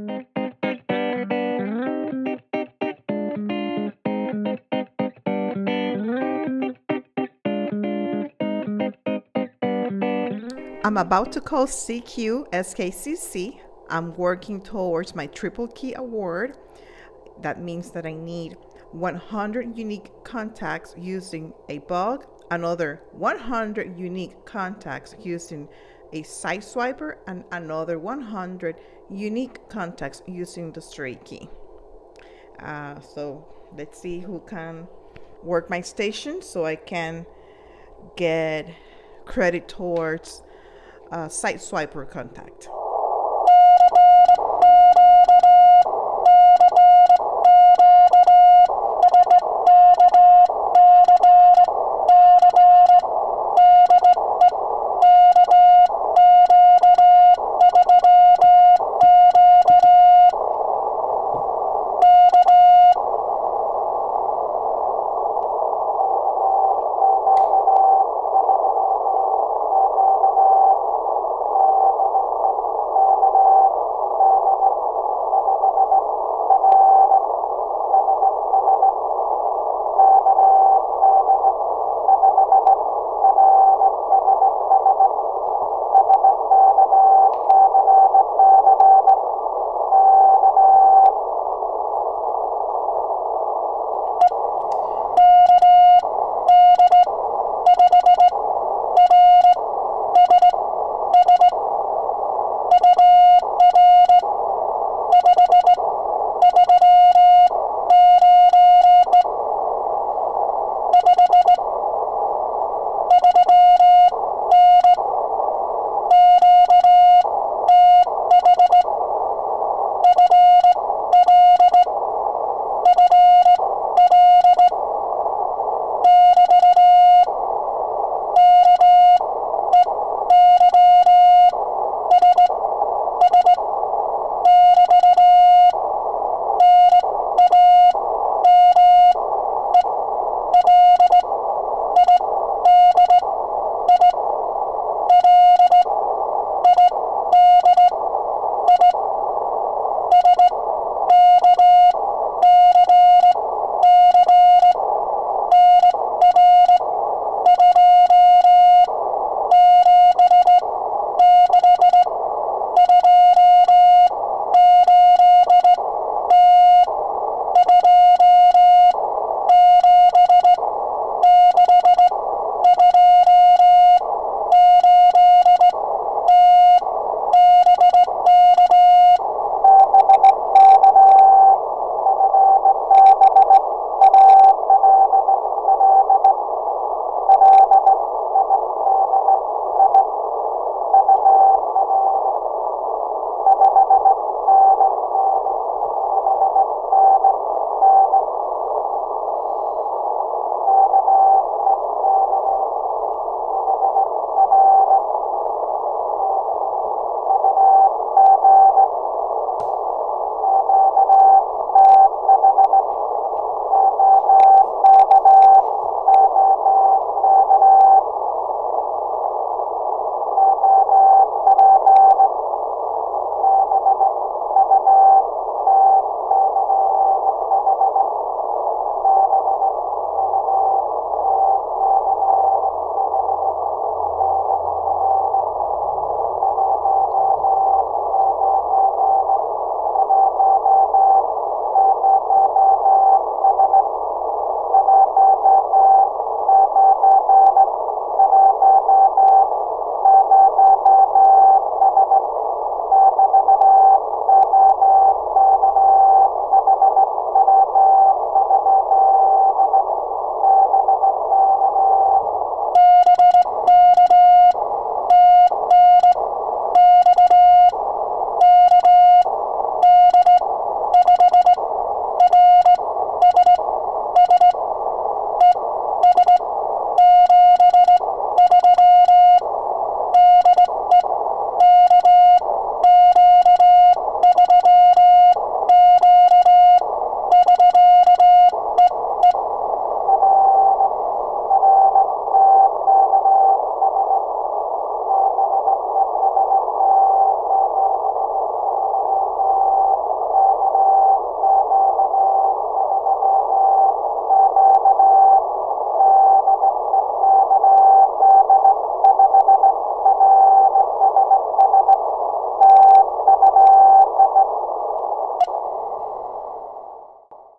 I'm about to call SKCC. I'm working towards my triple key award. That means that I need 100 unique contacts using a bug, another 100 unique contacts using a Sideswiper, and another 100 unique contacts using the straight key. So let's see who can work my station so I can get credit towards Sideswiper contact.